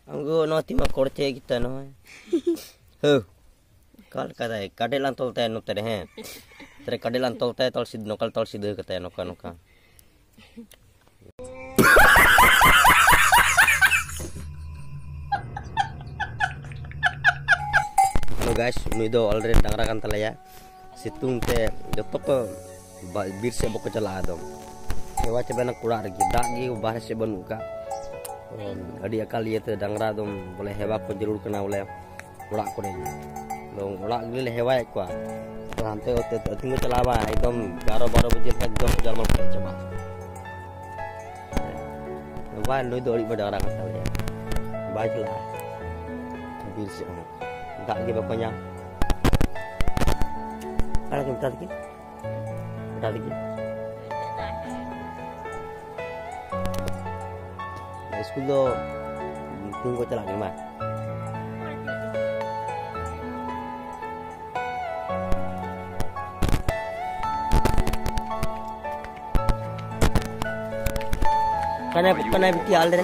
Anggo no tima korte kita no. Huh. Kal kata kadelan tolta no tere he. Tere kadelan tolta tol sid no kal tol sid kata no ka. Halo guys, ini do already dangra kan talaya. Situng te joto ko bir se boko chala adom. Ewa coba nak kurang lagi, dagi bahas se banuka. Adi akal ye te dangra dom boleh hewa ko jarur kena oleh urak ko ni. Dong urak gile hewa ko. Rantai ote tinggal celawa एकदम 11-12 बजे तक एकदम जर्मन पे चबा. Wah, lu dori pada orang kata ya. Baiklah. Bir se enggak ge pokoknya. Ada kita lagi? Ada lagi? School do tunggu celak ni mah. Kana biti alre.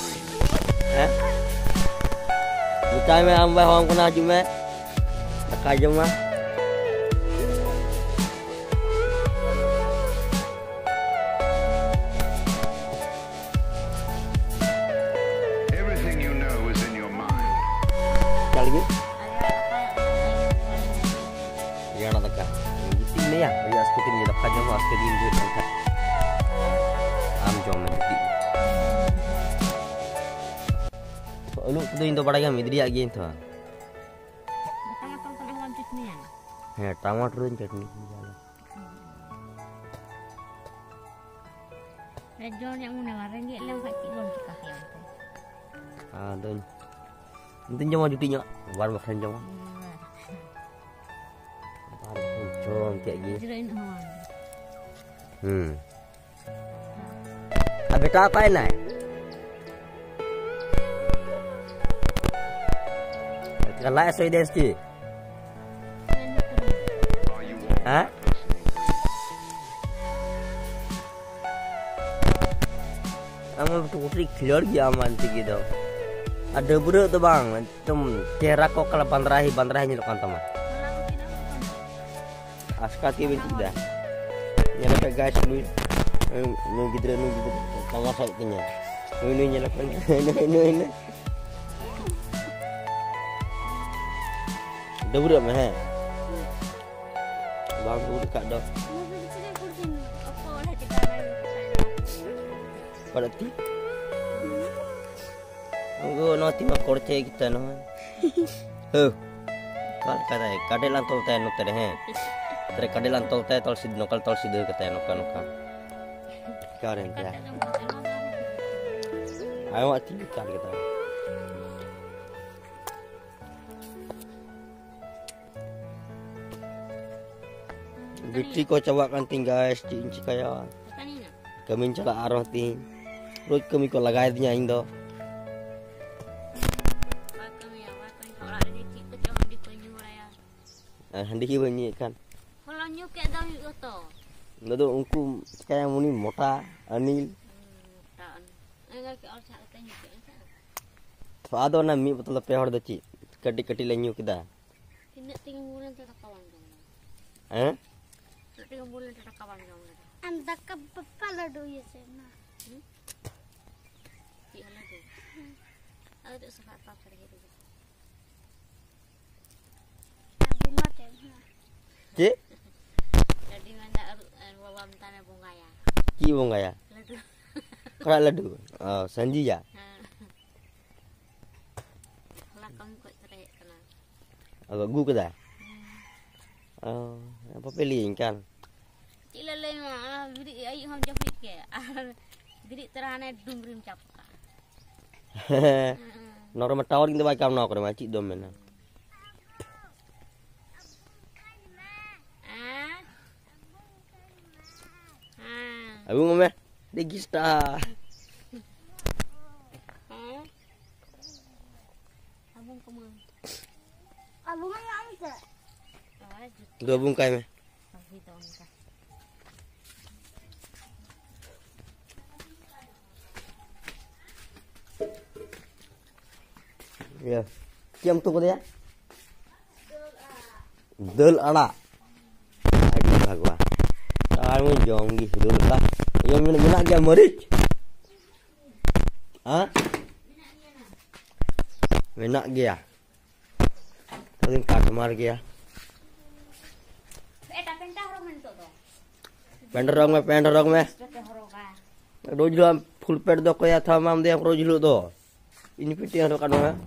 Buta me amba hong kuna jume. Taka juma. Everything you know is in your mind. Lagi? Ya nak taka. Biti ni ya, ya skutin ni taka juma skutin dia taka. Am jom biti. Lu tu indo pada yang midri lagi itu. Ya, tomato dan chutney. Rejo yang mana warna ni lem kat cilon kita yang. Ah, dan. Nanti jom jutinya, war makan jom. Jom kayak gini. Jerain hawan. Abis apa ini? Kalau saya desti. Hah? Amal putri clear ya aman gitu. Ada buru tu bang, tem cera kok kalau bandarahi nyelok teman. Askati binti dah. Nyelok guys nu gitu. Tengah saya tanya. Nu nyelok ini. Ada buru mah. Bang tu dekat dah. Berarti anggo no tima korte kita no. Huh. Kal kata kadelan tolta no tere he. Tere kadelan tolta tol sid no kal tol sid kata no ka. Karen ya. Ayo mati kal kita. Bitri ko coba kan tinggal inci kaya. Kami cakap arah ting. Terus kami ko lagai nya indo. Handi bunyi kan. Kalau nyuk kayak dah yuk to. Nado unku kayak muni mota anil. Taan. Enggak ke orang cakap tanya ke. Fado na mi betul pehor daci. Kati lenyu kita. Kena 3 bulan tak kawan dong. 3 bulan tak kawan dong. Anda kepala do ya sena. Iya lah tu. Ada suka apa kerja tu. Aku mati. Ki? Jadi mana wawam tanah bunga ya. Ki bunga ya. Ladu. Kera ladu. Oh, sanji ya. Lah kamu kok cerai kena. Agak gu kita. Oh, apa pilih kan? Cila leh mah, beri ayu ham japik ke. Beri terane dumrim capka. Normal tawar kita baca nak orang macam dom mana. Abu ngomeh, digista. Abang kemana? Abang mana ada? Dua bungkai meh. Ya. Kiam tu ko dia? Dal anak. Adi bhagwa. Kami jom gi dul la. Yang mina dia meric. Ha? Mina gaya. Tadi kat mar gaya. Penda rong me. Roz lo full pad do ko ya tha mam de roz lo do. Ini piti haro kan ma.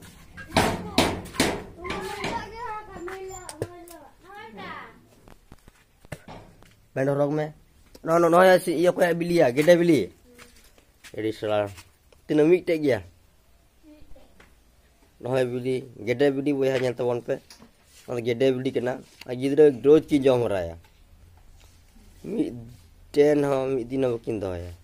Penda rong me. No ya si iya ko ya bili ya, gede bili. Jadi salah. Tina mik tek ya. No ya bili, gede bili wo hanya tawon pe. Kalau gede bili kena, gidra roz ki jom raya. Mi ten ha mi dina bukin do ya.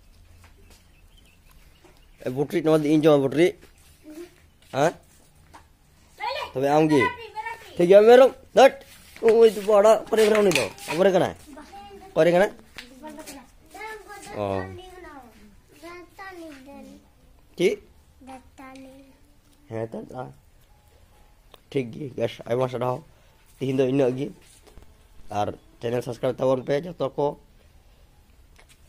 Butri no di injo butri. Ha? Tapi आऊंगी ठीक है मेरे दट वो तो बड़ा करेगा नहीं तो अब करेगा ना oh ठीक है तो ठीक है guys आई मस्ट रहो तीन दो इन लगी और चैनल सब्सक्राइब तवन पे जो तो को